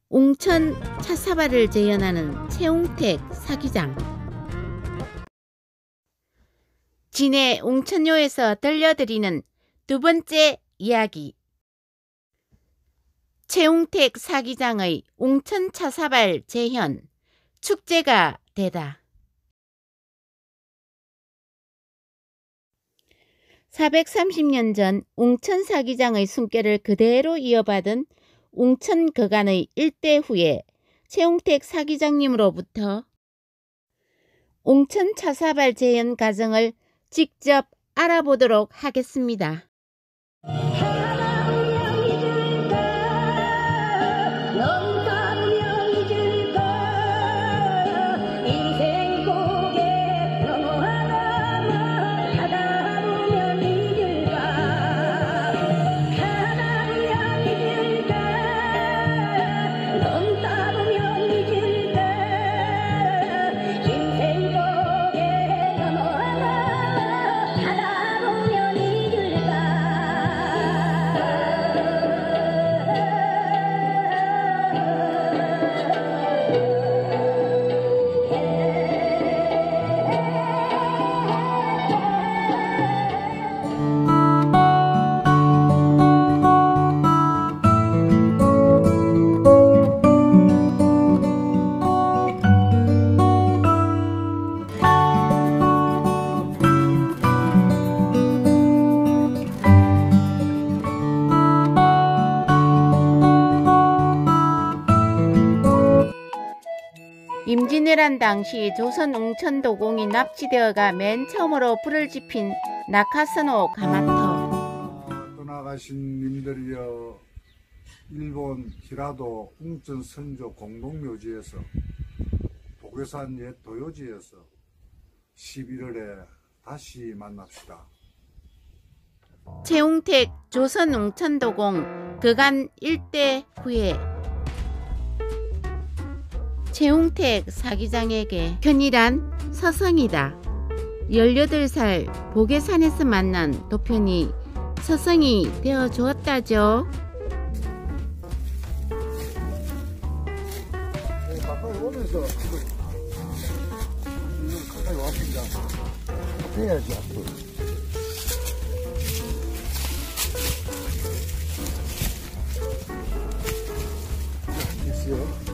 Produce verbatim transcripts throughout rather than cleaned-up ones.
웅천 차사발을 재현하는 최웅택 사기장. 진해 웅천요에서 들려드리는 두 번째 이야기. 최웅택 사기장의 웅천 차사발 재현, 축제가 되다. 사백삼십 년 전 웅천 사기장의 숨결을 그대로 이어받은 웅천 거간의 일대 후에 최웅택 사기장님으로부터 웅천 차사발 재현 과정을 직접 알아보도록 하겠습니다. 임진왜란 당시 조선 웅천도공이 납치되어가 맨 처음으로 불을 지핀 나카스노 가마터. 떠나가신 님들이여, 일본 기라도 웅천 선조 공동묘지에서 도계산 옛 도요지에서 십일월에 다시 만납시다. 최웅택 조선 웅천도공 거간 일대 후에 최웅택 사기장에게 편이란 서성이다. 열여덟 살 보계산에서 만난 도편이 서성이 되어 주었다죠. 네, 가까이 오면서 이거 가까이 와봅니다. 해야지 앞으로. 됐어요.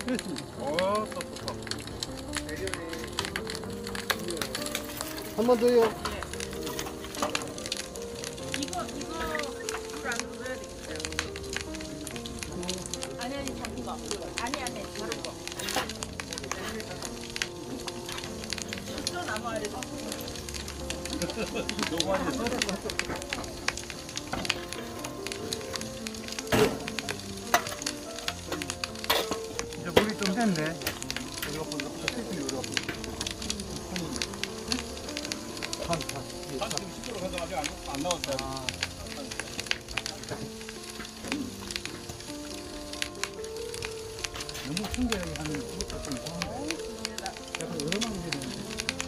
어, 또, 또, 또. 한 번 더요. 이거 이거 불안 넣어야 되겠어요. 아니 아니 작은 거. 아니 아니 다른 거. 또 남아야 돼. 너무 많이 했어? 이제 물이 좀 됐네. 한, 한. 한 지금 십 도로 가서 아직 안, 안 나왔어요. 아, 너무 풍부하게 하면 그것도 좀 이상한데. 약간 여러 만 개 되는데.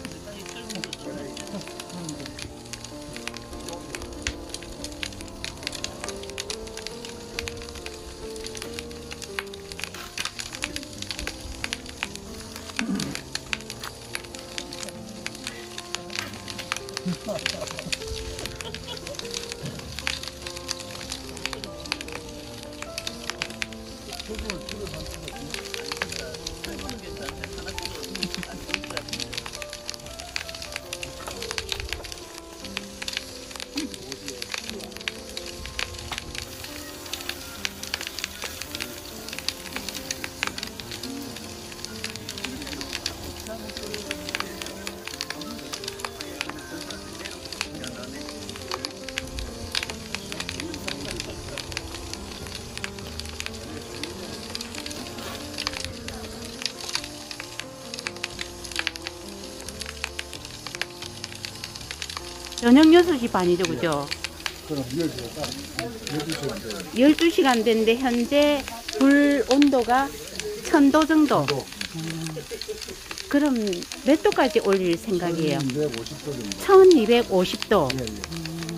저녁 여섯 시 반이죠, 그죠? 그럼 이어지가 열두 시인데. 열두 시간 됐는데 현재 불 온도가 천 도 정도. 또 그럼 몇 도까지 올릴 생각이에요? 이백오십 도 정도. 천이백오십 도. 예, 예.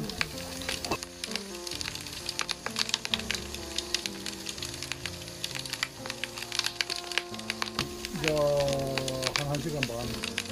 이제 한 1시간 반.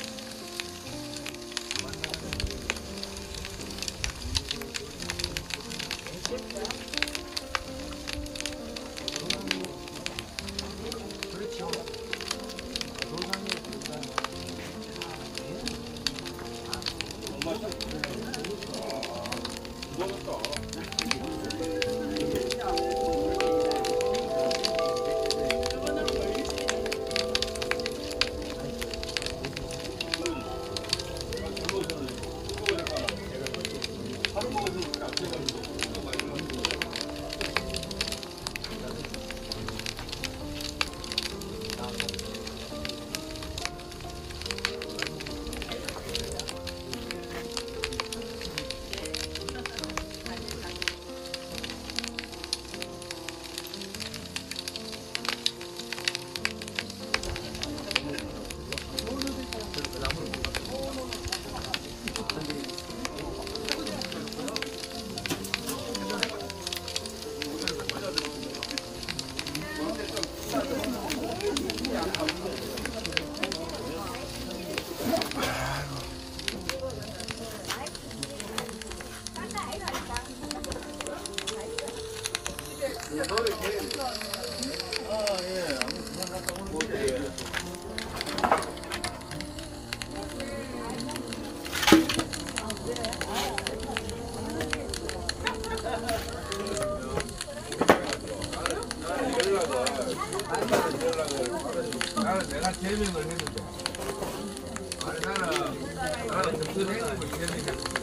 나는 내가 제명을 했는데. 아니, 나는, 나는 정선생님을 제명했는데.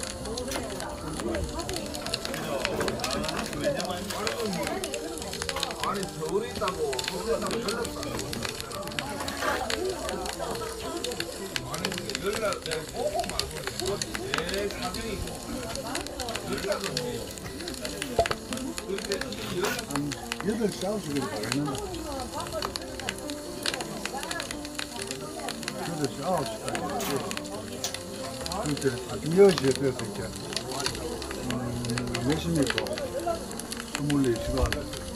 아니, 서울에 있다고, 서울에 있다고 연락도 안 하고. 아니, 연락, 내가 보고 말고, 내 사정이고, 연락은 해요. 그런데 이 연락, 한 여덟 시, 아홉 시까지 가겠는데. 여덟 시, 아홉 시까지. 그렇게 아침 열 시에 돼서 이렇게. 음, 몇십니까? 스물네 시간.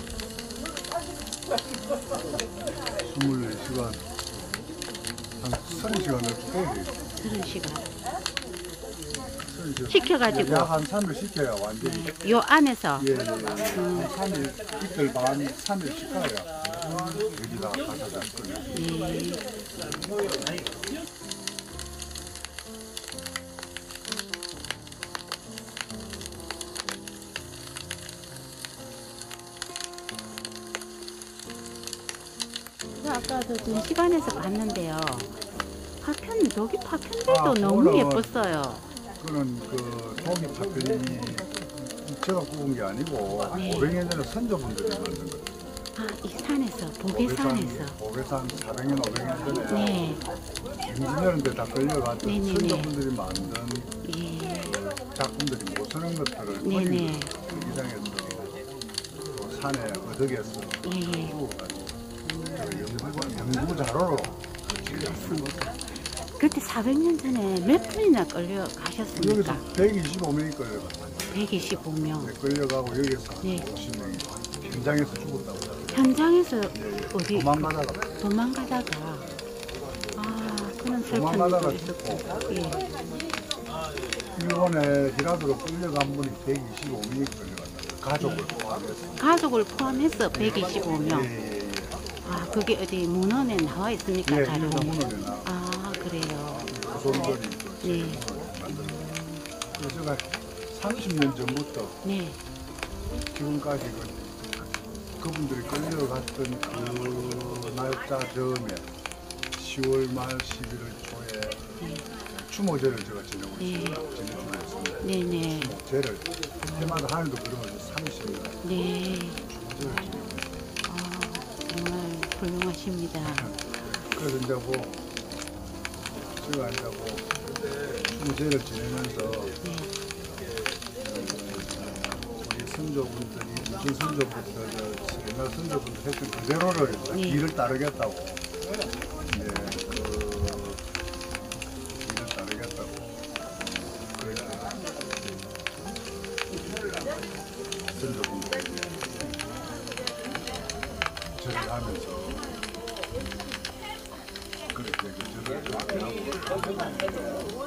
스물네 시간. 한 서른 시간을 빼야 돼. 그런 시간. 서른 식혀가지고. 약 한 삼 일 식혀야 완전히. 네. 요 안에서. 예, 예. 한 삼 일, 이틀 반, 삼 일 식혀야 여기다가 가져다 끓여. 네. 제가 아까도 전시관에서 봤는데요. 파편, 저기 파편들도 아, 너무 그거는- 예뻤어요. 그거는 그 독이 파편이 제가 구운 게 아니고 네. 오백 년 전에 선조분들이 만든 거예요. 아, 이 산에서, 보배산에서. 보배산 사백 년, 오백 년 전에 네. 인지년인데 다 끌려갔던 네네네. 선조분들이 만든 예. 그 작품들이 못 쓰는 것들을 네네. 버린 그 이상에서 또 산에 어덕에서 예. 구워가지고 연구, 연구 자료로 그렇습니다. 그때 사백 년 전에 몇 분이나 끌려 가셨습니까? 여기서 백이십오 명이 끌려갔어요. 백이십오 명. 네, 끌려가고 여기서 네. 오십 명이 현장에서 죽었다고. 현장에서 예, 예. 어디 도망가다가 도망가다가 아 그런 슬픈 도망가다가 일도 있었고. 죽고 예. 일본에 히라도로 끌려간 분이 백이십오 명이 끌려갔다. 가족을 포함해서. 가족을 포함해서 백이십오 명. 예, 예, 예. 아 그게 어디 문헌에 나와 있습니까? 예, 자료로. 일본 문헌에 나 아 그래요. 조선들이 네. 만든. 그래서 제가 삼십 년 전부터 네. 지금까지 그, 그분들이 끌려갔던 그 날짜 즈음에 시월 말 십일월 초에 추모제를 제가 지내고 네. 있습니다. 지내주고 있습니다. 네네. 추모제를 해마다 하늘도 그러면 삼십 년 네. 추모제를 지내고 있습니다. 아 정말 훌륭하십니다. 그래서 이제 뭐 제가 이제 뭐 추모제를 지내면서 네. 우리 선조분들이 무슨 선조분들 옛날 선조분들 했던 그대로를 네. 길을 따르겠다고 이제 그 길을 따르겠다고 그래서 선조분들이 절을 하면서 그렇게 그 절을 좀 하고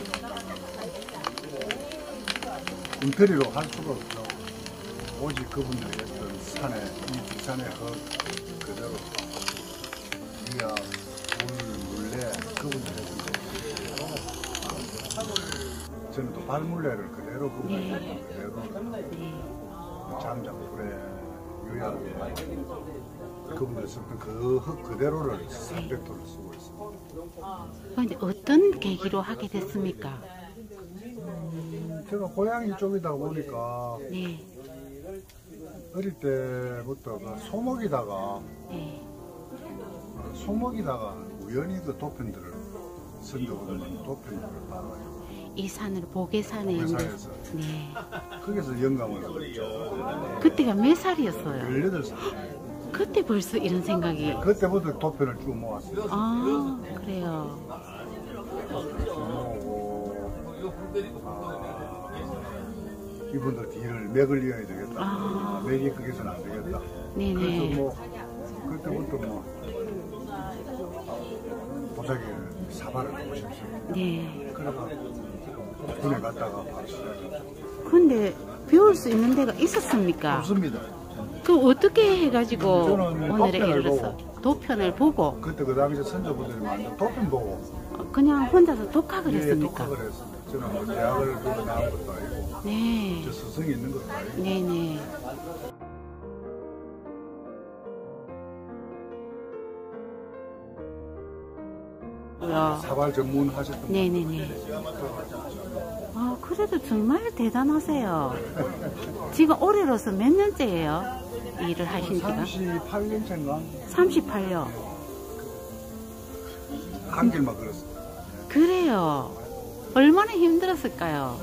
은폐리로 할 수가 없죠. 오직 그분들이 했던 산에, 이 뒷산의 흙 그대로 위야 물, 물레 그분들이 했던 거. 저는 또 발물레를 그대로 그분들이 네. 했던 그대로 네. 잠장불에 유야에 그분들이 썼던 그 흙 그대로를 삼백 토를 쓰고 있습니다. 그런데 어떤 계기로 하게 됐습니까? 제가 고향이 이쪽이다 보니까 네. 어릴 때부터 그 소목이다가 네. 소목이다가 우연히 그 도편들을 선조분들은 도편들을 봐가지고 이 산을 보계산에 있는. 회사에서 네. 거기서 영감을 얻었죠. 그때가 몇 살이었어요? 열여덟 살. 그때 벌써 이런 생각이. 그때부터 도편을 쭉 모았어요. 아 그래요. 모으고 아, 이분들 뒤를 맥을 이어야 되겠다. 아. 맥이 거기서는 안 되겠다. 네네. 그래서 뭐 그때부터 뭐 도자기를 사발을 하고 싶습니다. 네. 그래가 군에 갔다가 바로 시작했죠. 근데 배울 수 있는 데가 있었습니까? 없습니다. 그 어떻게 해가지고 저는 오늘에 도편을 이르렀어? 도편을 보고 그때 그 당시 선조분들이 만든 도편 보고 어, 그냥 혼자서 독학을 예, 했습니까? 독학을 했습니다. 저는 뭐 대학을 그거 나온 것도 아니고 네. 저 스승이 있는 것도 아니고 네네. 뭐야. 사발 전문 하셨던 분. 네네네. 아, 그래도 정말 대단하세요. 지금 올해로서 몇 년째예요? 일을 하신 지가? 삼십팔 년 차인가? 삼십팔 년. 한 길만 걸었어요. 그래요. 얼마나 힘들었을까요?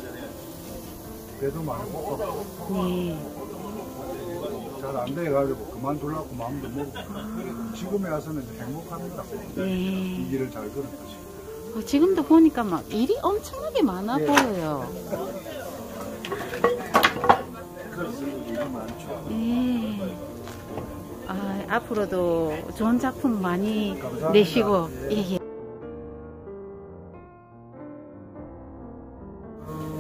배도 많이 고팠고 네. 잘 안 돼가지고 그만두려고 마음도 먹고 지금에 와서는 이제 행복합니다. 이 네. 길을 잘 걸은 것이. 어, 지금도 보니까 막 일이 엄청나게 많아 네. 보여요. 일이 많죠. 네. 아, 앞으로도 좋은 작품 많이 감사합니다. 내시고, 예. 예, 예.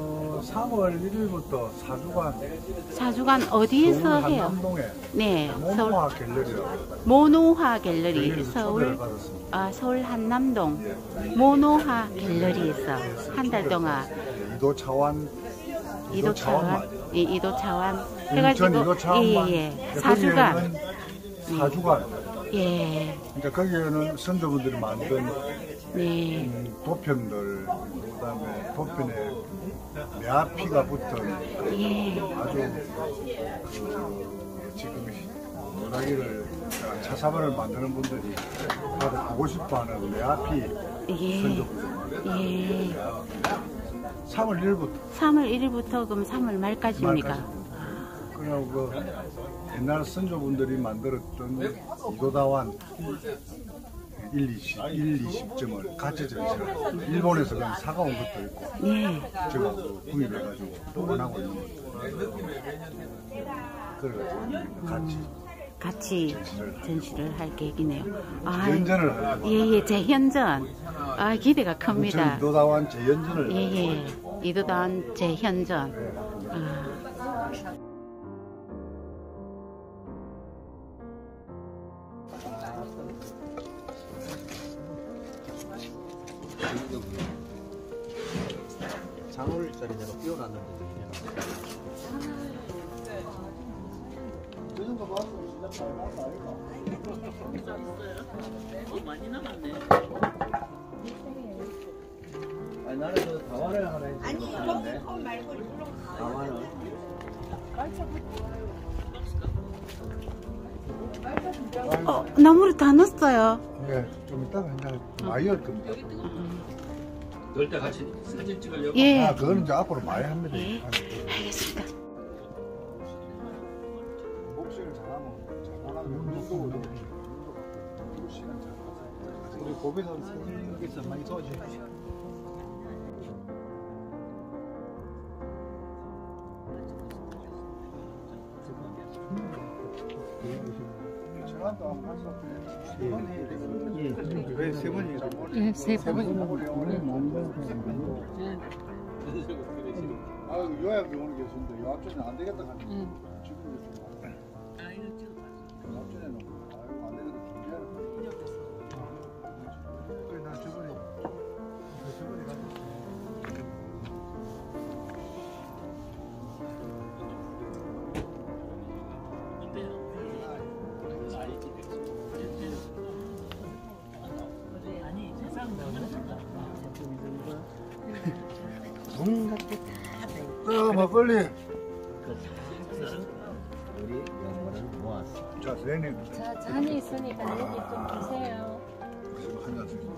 삼월 일일부터 사주간 사주간 어디에서 서울 해요? 한남동에 네, 서울 모노화 갤러리라고 모노화 갤러리 갤러리에서 서울 초대를 받았습니다. 아, 서울 한남동 모노화 갤러리에서 한 달 동안 이도 차완 이도 차완 맞아요. 예, 이도 차완 인천 해가지고 이도 차완만 예, 예. 사주간 사주간 예, 그러니까 거기에는 선조분들이 만든 네, 음, 도편들 그다음에 도편에 매화피가 붙은 예, 아주 그 지금 도자기를 차사발을 만드는 분들이 다들 보고 싶어하는 매화피 예, 선조분들 예. 삼월 일일부터 삼월 일일부터 그럼 삼월 말까지입니까? 그냥 그 옛날 선조분들이 만들었던 이도다완 일, 이십, 일, 이십 점을 같이 전시를 일본에서 그냥 사가온 것도 있고 예, 제가 그 구입해가지고 보관하고 있는 것도 그래가지고 같이 같이 전시를 할 계획이네요. 아, 연전을 하고 예, 예, 재현전. 아, 기대가 큽니다. 이도다완 재연전을 예, 예. 이도다운 재현전. 아. 장울짜리 내가 띄워놨는데 아니 나는 그 다와를 하나 했는데 아니 저 말고 다와는 어, 나무를 다 넣었어요. 네, 좀 이따가 이제 많이 할 겁니다. 넣을 때 같이 사진 찍으려고 예. 아, 그거는 이제 앞으로 많이 합니다. 예. 알겠습니다. 목실을 잘하면 잘하면 운동도 시간 잘 가서 우리 고비선 선생님께서 많이 도와주십시오. 전화도 한번 하셨어요. 예, 왜 세 번이? 예, 세 세 번이 오래 오래 아, 요약 병원에 계신데 요약 전에 안 되겠다 하니까 지금 좀 아, 이거 찍어 요약 전에는 아이고 안 되겠다 준비해야 그래 나 저번에 저번에 갔었어. 자, 막걸리. 우리 영어를 모았어. 자, 선생님. 자, 잔이 있으니까 여기 좀 주세요. 한잔 드세요.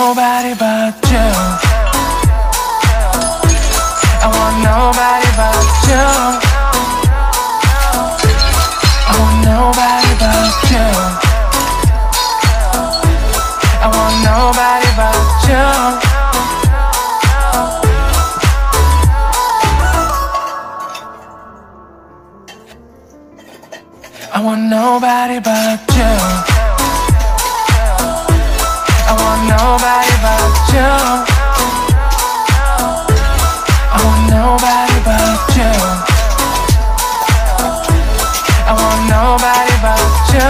nobody but you. I want nobody but you. I want nobody but you. I want nobody but you. I want nobody but you. I want nobody but you. I want nobody but you. I want nobody but you.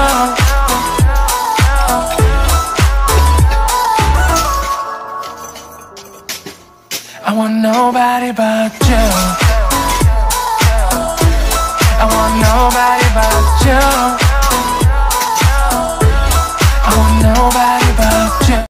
I want nobody but you. I want nobody but you.